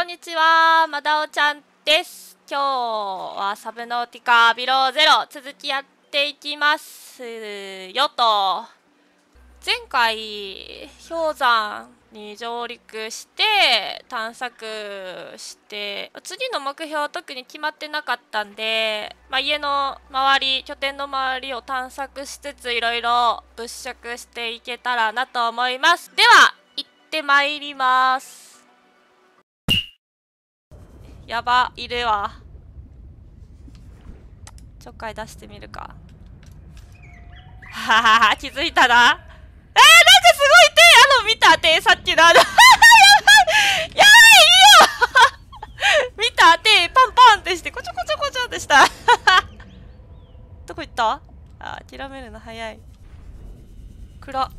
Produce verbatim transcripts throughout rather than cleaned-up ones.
にちは、まだおちゃんです。今日はサブノーティカビローゼロ続きやっていきますよと。前回氷山に上陸して探索して、次の目標は特に決まってなかったんで、まあ、家の周り拠点の周りを探索しつついろいろ物色していけたらなと思います。では行ってまいります。やば、いるわ。ちょっかい出してみるか。ははは、気づいたな。えー、なんかすごい手、あの、見た手、さっきのあの、やばいやばい、いいよ見た手、パンパンってして、こちょこちょこちょってした。どこ行った？あ、諦めるの早い。暗。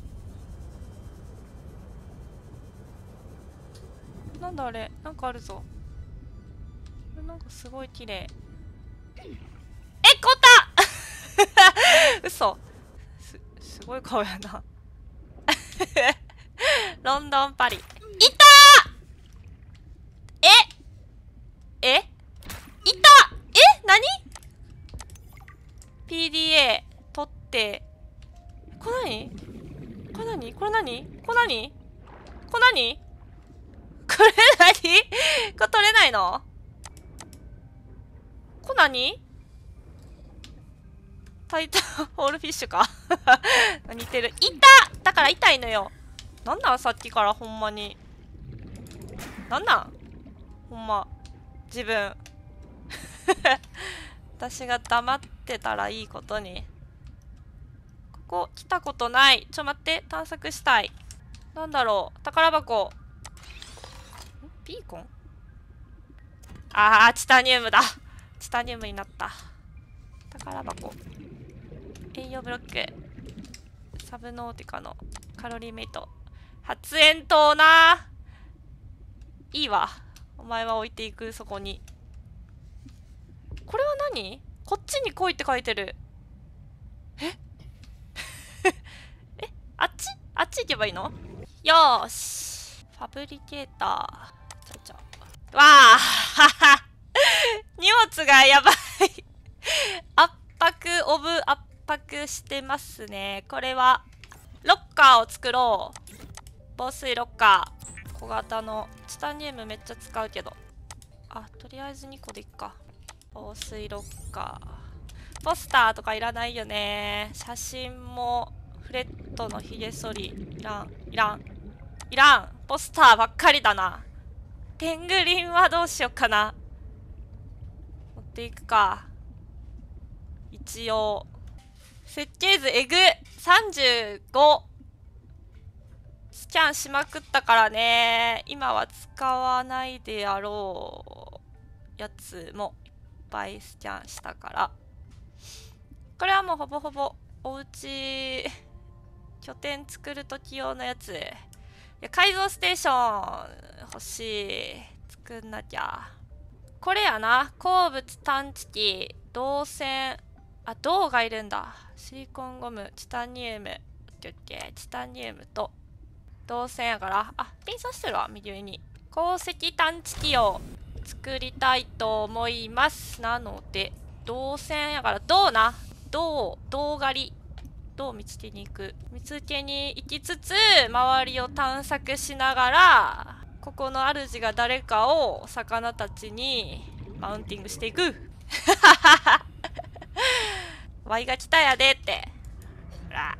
なんだあれ、なんかあるぞ。なんかすごい綺麗。え、こった嘘。す、すごい顔やな。ロンドンパリ。いたー。ええいたえ何 ?ピーディーエー 取って、これ何これ何これ何これ何これ何これ何これ取れないのこれ何タイタンホールフィッシュか似てる。いただから痛いのよ。なんなんさっきからほんまに。なんなんほんま。自分。私が黙ってたらいいことに。ここ来たことない。ちょ待って、探索したい。なんだろう。宝箱。ビーコンああ、チタニウムだ。チタニウムになった。宝箱。栄養ブロック。サブノーティカのカロリーメイト。発煙筒な。いいわ。お前は置いていく、そこに。これは何？こっちに来いって書いてる。ええあっちあっち行けばいいの？よーし。ファブリケーター。ちょちょ。わあはは荷物がやばい圧迫オブ圧迫してますね。これはロッカーを作ろう。防水ロッカー小型のチタニウムめっちゃ使うけど、あ、とりあえずにこでいっか。防水ロッカーポスターとかいらないよね。写真もフレットのひげ剃りいらんいらんいらん。ポスターばっかりだな。ペングリンはどうしよっかな。持っていくか。一応設計図エグさんじゅうごスキャンしまくったからね。今は使わないであろうやつもいっぱいスキャンしたから、これはもうほぼほぼおうち拠点作る時用のやつ。いや改造ステーション欲しい。作んなきゃ。これやな。鉱物探知機銅線、あ、銅がいるんだ。シリコンゴムチタニウム、オッケーオッケー。チタニウムと銅線やから、あ、ピン刺してるわ。右上に鉱石探知機を作りたいと思います。なので銅線やから銅な。銅銅狩り、銅見つけに行く。見つけに行きつつ周りを探索しながら、ここの主が誰かを魚たちにマウンティングしていくワイが来たやでって。ほら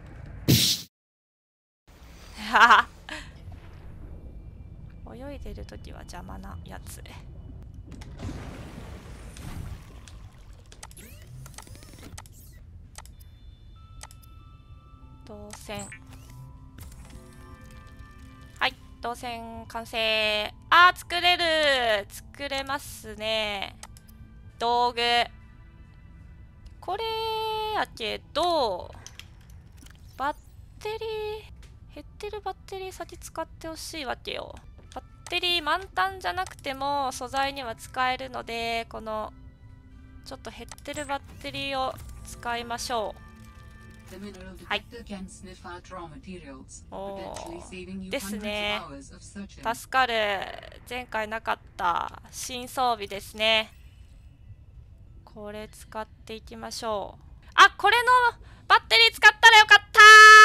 泳いでるときは邪魔なやつ。導線。はい、導線完成。あー、作れる。作れますね。道具。これやけど、バッテリー、減ってるバッテリー先使ってほしいわけよ。バッテリー満タンじゃなくても素材には使えるので、このちょっと減ってるバッテリーを使いましょう。 はい。おーですね。助かる。前回なかった新装備ですね。これ使っていきましょう。あ、これのバッテリー使ったらよかった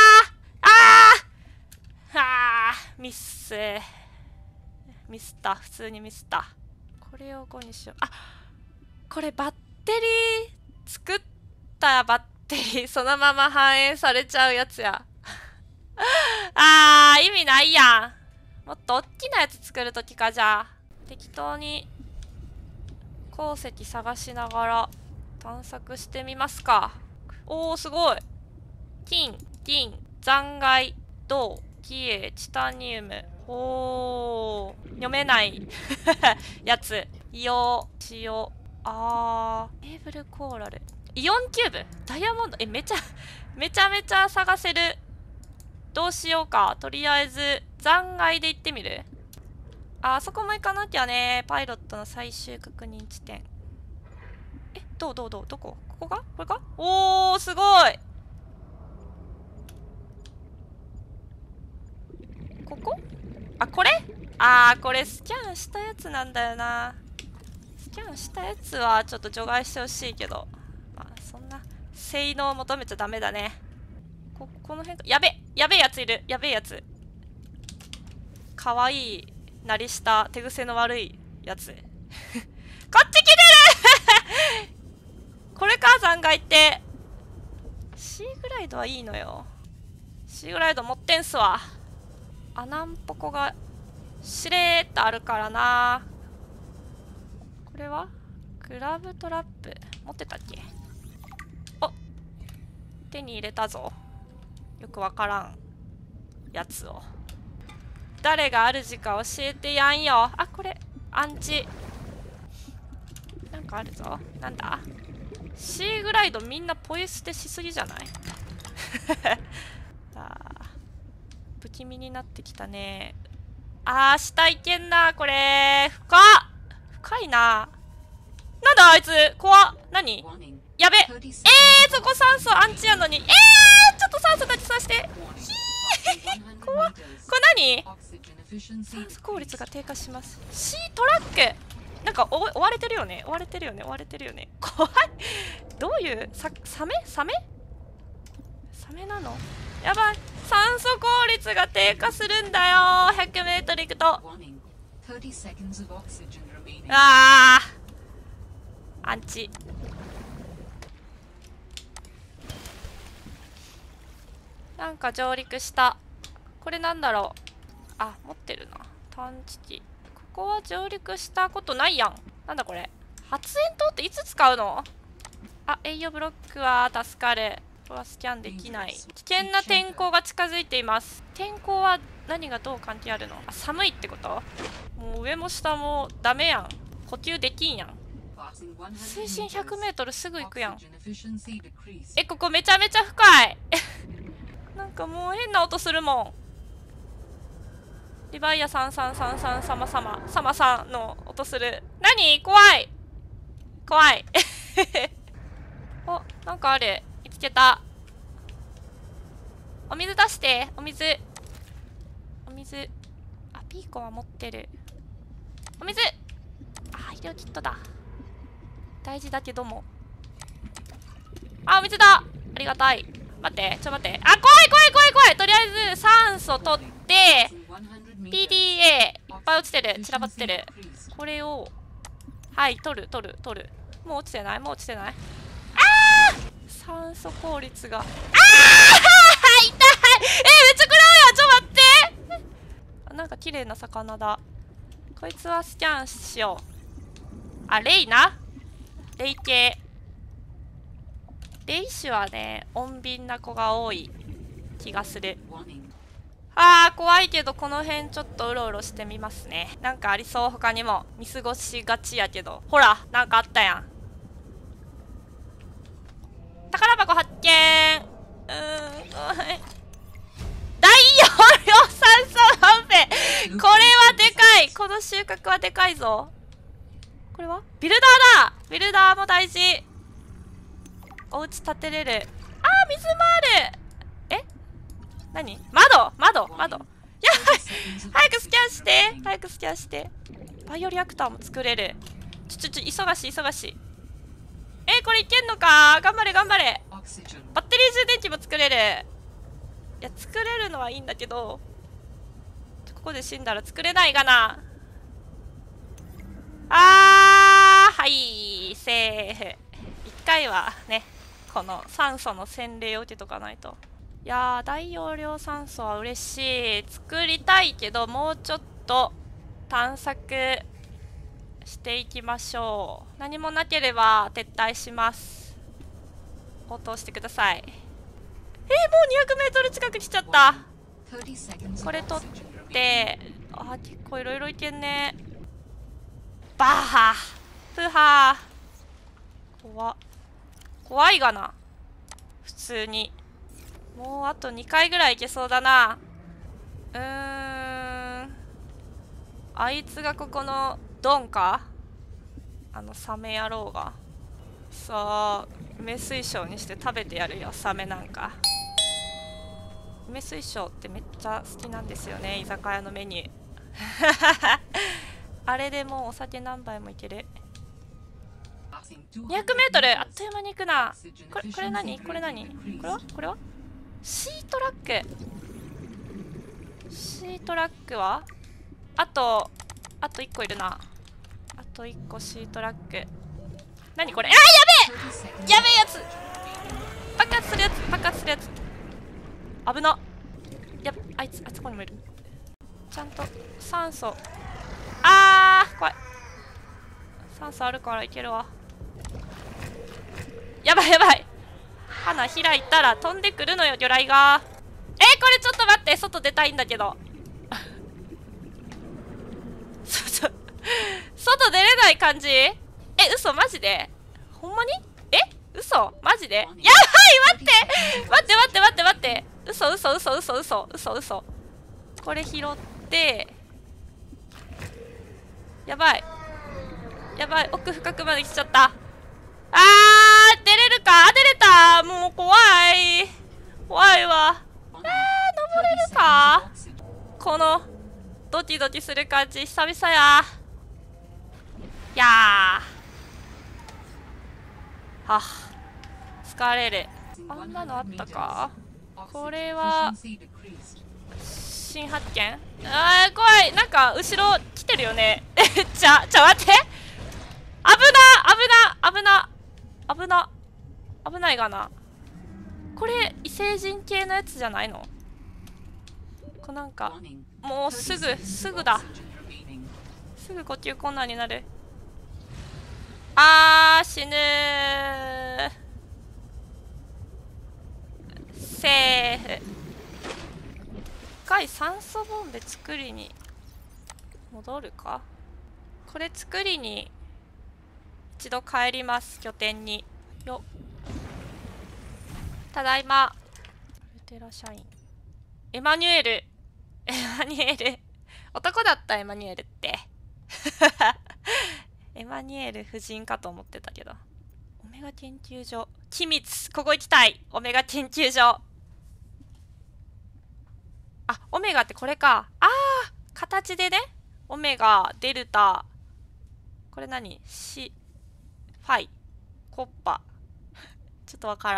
ー。あーあーミスミスった普通にミスった。これをごにしよう。あ、これバッテリー作ったバッテリーそのまま反映されちゃうやつや。あー意味ないやん。もっと大きなやつ作るときか。じゃあ適当に鉱石探しながら探索してみますか。おーすごい。金、銀、残骸、銅、気鋭、チタニウム。おー読めないやつ。硫黄、塩、あーメーブルコーラル、イオンキューブ、ダイヤモンド。えめちゃめちゃめちゃ探せる。どうしようか。とりあえず残骸で行ってみる。あそこも行かなきゃね。パイロットの最終確認地点。えどうどうどうどこ、ここがこれか。おーすごい。ここ、あこれ、あーこれスキャンしたやつなんだよな。スキャンしたやつはちょっと除外してほしいけど、まあそんな性能を求めちゃダメだね。ここの辺か。やべやべえやついる。やべえやつ。かわいいなりした手癖の悪いやつこっち来てるこれか残骸って。 C グライドはいいのよ。 C グライド持ってんすわ。穴んぽこがしれーっとあるからな。これはグラブトラップ持ってたっけ。お手に入れたぞ。よくわからんやつを。誰が主か教えてやんよ。あこれアンチなんかあるぞ。なんだ C グライド。みんなポイ捨てしすぎじゃないあ不気味になってきたね。あー下いけんな。これ深っ深いな。なんだあいつ怖っ。何やべえー、そこ酸素アンチやのに。えー、ちょっと酸素立ちさせて。ひー怖っ。これ何。酸素効率が低下します。 C トラックなんか追われてるよね。追われてるよね。追われてるよね。怖い。どういうさサメサメサメなの。やばい。酸素効率が低下するんだよ。ひゃくメートル行くと。あーアンチ。なんか上陸した。これなんだろう。あ持ってるな探知機。ここは上陸したことないやん。なんだこれ。発煙筒っていつ使うの。あ栄養ブロックは助かる。これはスキャンできない。危険な天候が近づいています。天候は何がどう関係あるの。あ寒いってこと。もう上も下もダメやん。呼吸できんやん。水深ひゃくメートルすぐ行くやん。えここめちゃめちゃ深いなんかもう変な音するもん。リヴァイアさんさんさんさん様様様さんの音する。何怖い怖いおなんかある。見つけた。お水出して。お水お水。あピーコは持ってる。お水。あ医療キットだ。大事だけども。あお水だ。ありがたい。待ってちょ待って。あ怖い怖い怖い怖い。とりあえず酸素取って ピーディーエー いっぱい落ちてる。散らばってる。これをはい取る取る取る。もう落ちてないもう落ちてない。あー酸素効率があー痛い。えー、めっちゃ食らうよ。ちょ待ってなんか綺麗な魚だ。こいつはスキャンしよう。あレイな。レイ系。レイ種はね穏便な子が多い気がする。あー怖いけどこの辺ちょっとうろうろしてみますね。なんかありそう。他にも見過ごしがちやけど。ほらなんかあったやん。宝箱発見。うーん大容量酸素ボンベ。これはでかい。この収穫はでかいぞ。これはビルダーだ。ビルダーも大事。お家建てれる。あーー、水もある。え、何？窓窓窓。やばい、早くスキャンして、早くスキャンして。バイオリアクターも作れる。ちょちょちょ、忙しい忙しい。えー、これいけんのか。頑張れ頑張れ。バッテリー充電器も作れる。いや、作れるのはいいんだけど、ここで死んだら作れないかな。あー、はい、セーフ。一回はね、この酸素の洗礼を受けとかないと。いやー、大容量酸素は嬉しい。作りたいけど、もうちょっと探索していきましょう。何もなければ撤退します。応答してください。えー、もうにひゃくメートル近く来ちゃった。これ取って、あ、結構いろいろいけんね。バーハープハー怖っ。怖いがな。普通に。もうあとにかいぐらいいけそうだな。うーん。あいつがここのドンか？あのサメ野郎が。さあ、梅水晶にして食べてやるよ、サメなんか。梅水晶ってめっちゃ好きなんですよね、居酒屋のメニュー。あれでもうお酒何杯もいける。にひゃくメートルあっという間に行くな。これ、これ何これ何これはこれはシートラック。シートラックはあと、あといっこいるな。あといっこシートラック。何これ。あー、やべえやべえやつ。爆発するやつ爆発するやつ。危な。やっ、あいつ、あそこにもいる。ちゃんと酸素。あー、怖い。酸素あるからいけるわ。やばいやばい。花開いたら飛んでくるのよ、魚雷が。えー、これちょっと待って、外出たいんだけど。外、外出れない感じ？え、嘘マジで？ほんまに？え？嘘マジで？やばい、待って待って待って待って待って。嘘嘘嘘嘘嘘嘘嘘。これ拾って、やばいやばい、奥深くまで来ちゃった。あー、出れるか？出れた。もう怖い怖いわ。えー、登れるか？このドキドキする感じ久々や。いやー、はっ、疲れる。あんなのあったか？これは新発見。あー、怖い。なんか後ろ来てるよね。ちゃちゃ待って、危な危な危な危な危ないがな。これ異星人系のやつじゃないの？こなんかもうすぐすぐだ。すぐ呼吸困難になる。あー、死ぬー。セーフ。一回酸素ボンベ作りに戻るか。これ作りに一度帰ります、拠点に。よっ、ただいま。アルテラ社員エマニュエル。エマニュエル男だった。エマニュエルってエマニュエル夫人かと思ってたけど。オメガ研究所機密。ここ行きたい。オメガ研究所。あ、オメガってこれか。あー、形でね。オメガ、デルタ、これ何？シファイ、コッパちょっとわからん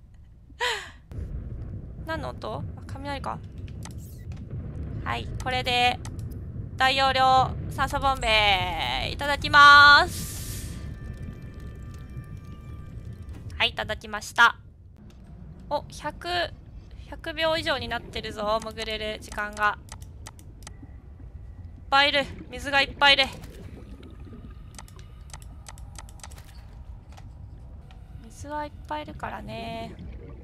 何の音？あ、雷か。はい、これで大容量酸素ボンベいただきます。はい、いただきました。お、ひゃく、ひゃくびょう以上になってるぞ。潜れる時間がいっぱいいる。水がいっぱいいる。水はいっぱいいるからね。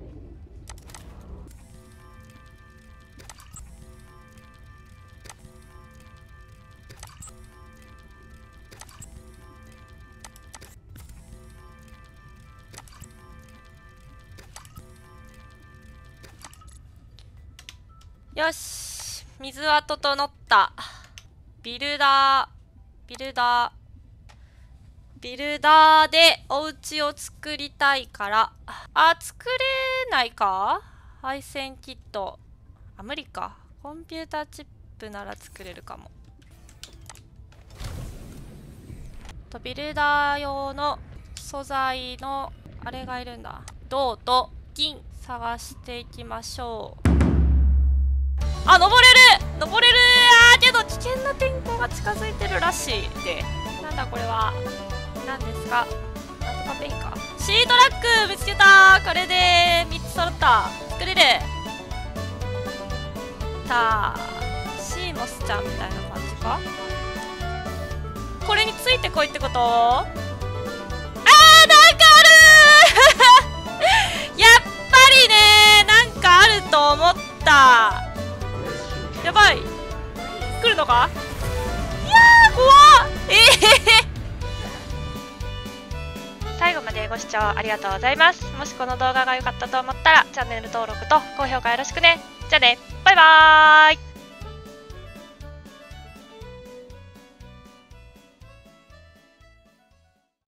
よし、水は整った。ビルダービルダビルダーでお家を作りたいから。あ、作れないか？配線キット。あ、無理か。コンピューターチップなら作れるかも。と、ビルダー用の素材のあれがいるんだ。銅と銀探していきましょう。あ、登れる登れる。あーけど危険な天候が近づいてるらしいで。なんだこれは。何ですか？なんとかペイか。シートラック見つけた。これでみっつ揃った。作れる。さあ、シーモスちゃんみたいな感じか。これについてこいってこと？あー、なんかあるーやっぱりね、なんかあると思った。やばい、来るのか？いやー、怖っ。ええー最後までご視聴ありがとうございます。もしこの動画が良かったと思ったらチャンネル登録と高評価よろしくね。じゃあね、バイバーイ。